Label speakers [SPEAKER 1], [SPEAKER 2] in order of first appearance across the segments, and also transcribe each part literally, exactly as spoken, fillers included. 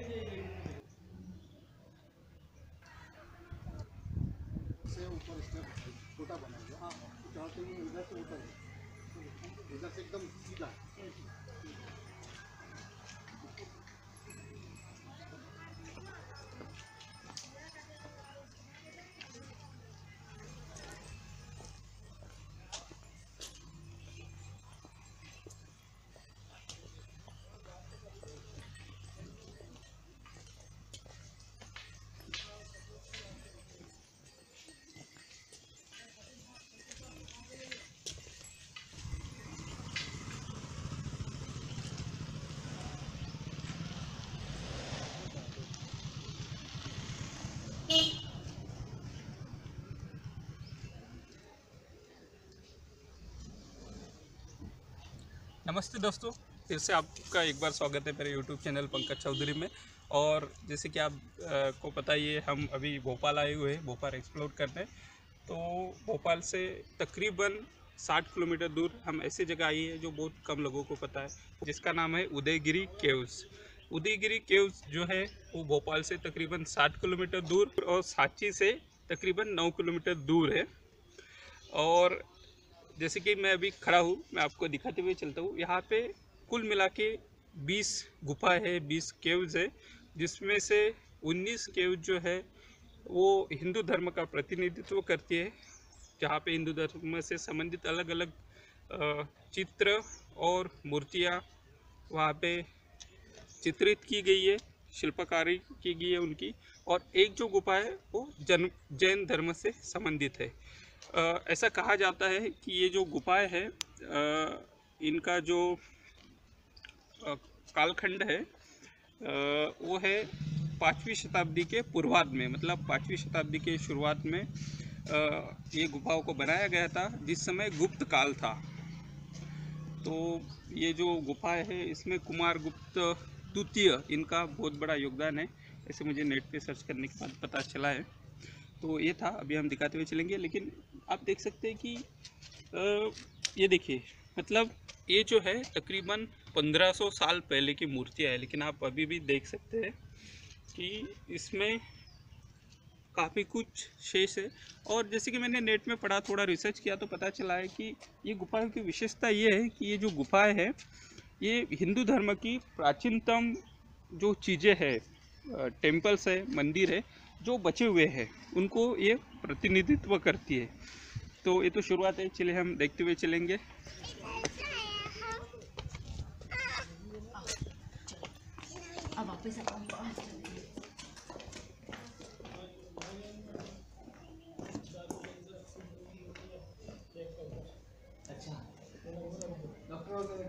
[SPEAKER 1] से ऊपर स्टेप छोटा बनाएगा। हाँ, चाहते हैं इधर से ऊपर इधर से एकदम सीधा।
[SPEAKER 2] नमस्ते दोस्तों, फिर से आपका एक बार स्वागत है मेरे यूट्यूब चैनल पंकज चौधरी में। और जैसे कि आप आ, को पता ही है, हम अभी भोपाल आए हुए हैं भोपाल एक्सप्लोर करने। तो भोपाल से तकरीबन साठ किलोमीटर दूर हम ऐसी जगह आई है जो बहुत कम लोगों को पता है, जिसका नाम है उदयगिरी केव्स। उदयगिरी केव्स जो है वो भोपाल से तकरीबन साठ किलोमीटर दूर और सांची से तकरीबन नौ किलोमीटर दूर है। और जैसे कि मैं अभी खड़ा हूँ, मैं आपको दिखाते हुए चलता हूँ। यहाँ पे कुल मिला के बीस गुफा है, बीस केव्स है, जिसमें से उन्नीस केव्स जो है वो हिंदू धर्म का प्रतिनिधित्व करती है, जहाँ पे हिंदू धर्म से संबंधित अलग अलग चित्र और मूर्तियाँ वहाँ पे चित्रित की गई है, शिल्पकारी की गई है उनकी। और एक जो गुफा है वो जैन जैन धर्म से संबंधित है। आ, ऐसा कहा जाता है कि ये जो गुफाएं हैं, इनका जो आ, कालखंड है आ, वो है पाँचवीं शताब्दी के पूर्वार्ध में, मतलब पाँचवीं शताब्दी के शुरुआत में आ, ये गुफाओं को बनाया गया था, जिस समय गुप्त काल था। तो ये जो गुफाएं है इसमें कुमार गुप्त द्वितीय इनका बहुत बड़ा योगदान है, ऐसे मुझे नेट पे सर्च करने के बाद पता चला है। तो ये था, अभी हम दिखाते हुए चलेंगे। लेकिन आप देख सकते हैं कि आ, ये देखिए, मतलब ये जो है तकरीबन पंद्रह सौ साल पहले की मूर्तियाँ है, लेकिन आप अभी भी देख सकते हैं कि इसमें काफ़ी कुछ शेष है। और जैसे कि मैंने नेट में पढ़ा, थोड़ा रिसर्च किया, तो पता चला है कि ये गुफाओं की विशेषता ये है कि ये जो गुफाएं हैं ये हिंदू धर्म की प्राचीनतम जो चीज़ें हैं, टेम्पल्स है, मंदिर है, जो बचे हुए हैं उनको ये प्रतिनिधित्व करती है। तो ये तो शुरुआत है, चलिए हम देखते हुए चलेंगे।
[SPEAKER 3] अब वापस अच्छा डॉक्टर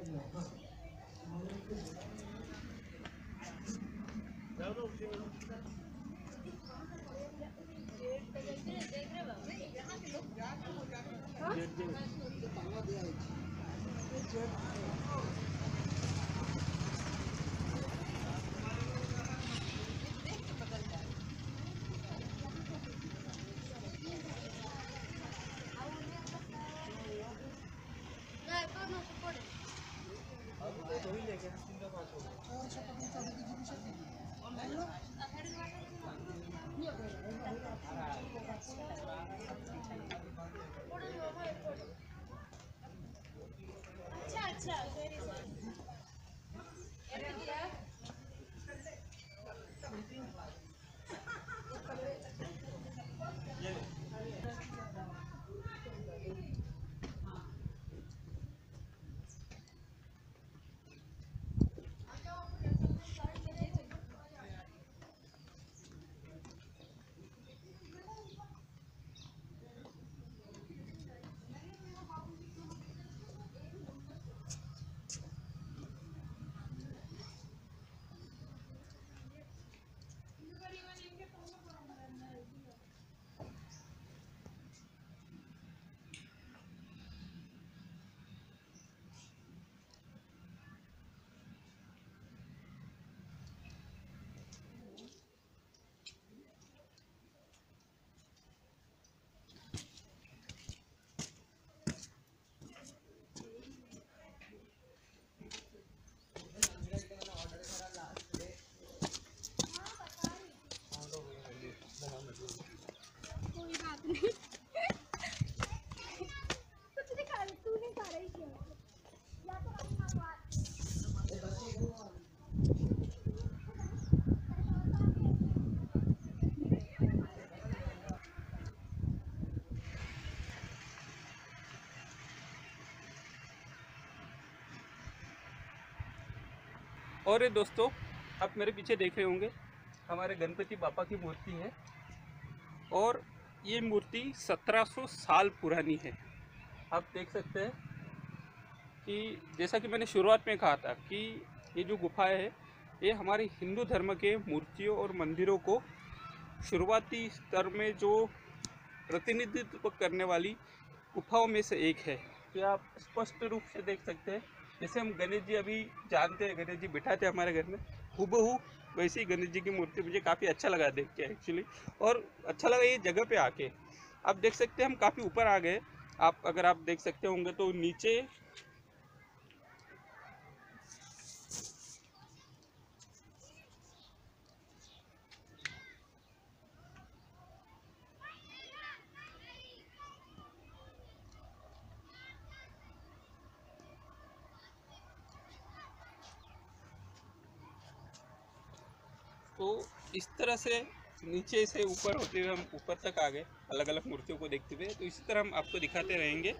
[SPEAKER 3] अच्छा अच्छा वेरी
[SPEAKER 2] और ये दोस्तों आप मेरे पीछे देख रहे होंगे हमारे गणपति बापा की मूर्ति है और ये मूर्ति सत्रह सौ साल पुरानी है। आप देख सकते हैं कि जैसा कि मैंने शुरुआत में कहा था कि ये जो गुफाएं है ये हमारे हिंदू धर्म के मूर्तियों और मंदिरों को शुरुआती स्तर में जो प्रतिनिधित्व करने वाली गुफाओं में से एक है। तो आप स्पष्ट रूप से देख सकते हैं, जैसे हम गणेश जी अभी जानते हैं, गणेश जी बिठाते हैं हमारे घर में, हूबहू वैसे ही गणेश जी की मूर्ति मुझे काफ़ी अच्छा लगा देख के एक्चुअली, और अच्छा लगा ये जगह पे आके। आप देख सकते हैं हम काफ़ी ऊपर आ गए। आप अगर आप देख सकते होंगे तो नीचे तो इस तरह से नीचे से ऊपर होते हुए हम ऊपर तक आ गए अलग अलग मूर्तियों को देखते हुए। तो इसी तरह हम आपको दिखाते रहेंगे।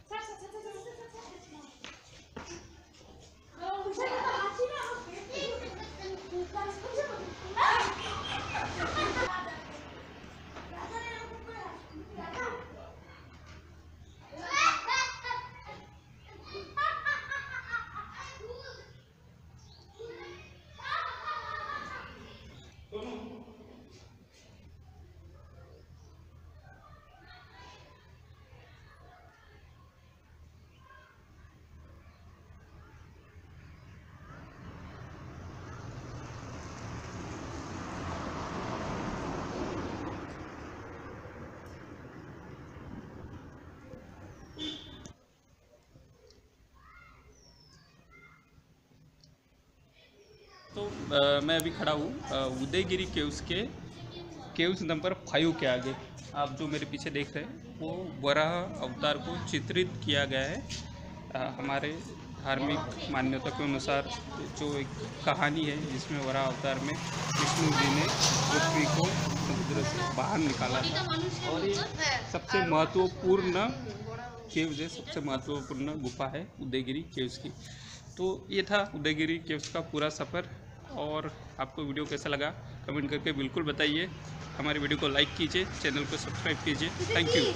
[SPEAKER 2] तो आ, मैं अभी खड़ा हूँ उदयगिरी केव्स के केव्स नंबर फाइव के आगे। आप जो मेरे पीछे देख रहे हैं वो वराह अवतार को चित्रित किया गया है। आ, हमारे धार्मिक मान्यता के अनुसार जो एक कहानी है जिसमें वराह अवतार में विष्णु जी ने पृथ्वी को समुद्र से बाहर निकाला था, और ये सबसे महत्वपूर्ण केव्स है, सबसे महत्वपूर्ण गुफा है उदयगिरी केव्स की। तो ये था उदयगिरी केव्स का पूरा सफ़र। और आपको वीडियो कैसा लगा कमेंट करके बिल्कुल बताइए। हमारी वीडियो को लाइक कीजिए, चैनल को सब्सक्राइब कीजिए। Thank you.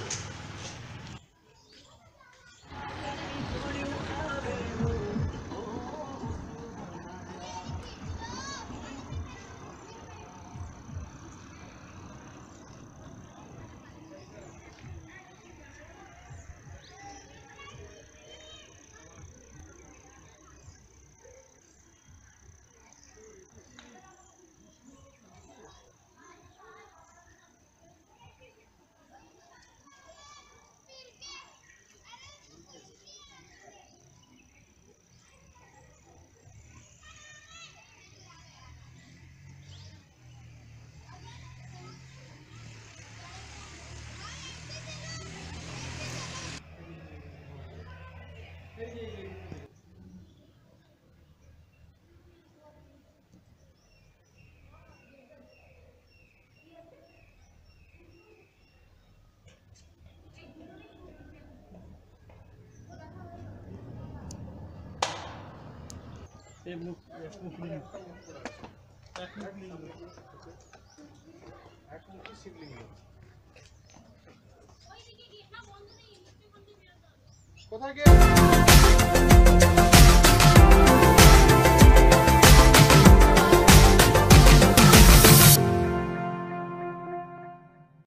[SPEAKER 1] एक मिनट एक मिनट एक मिनट शिवलिंग কোথায় গিয়ে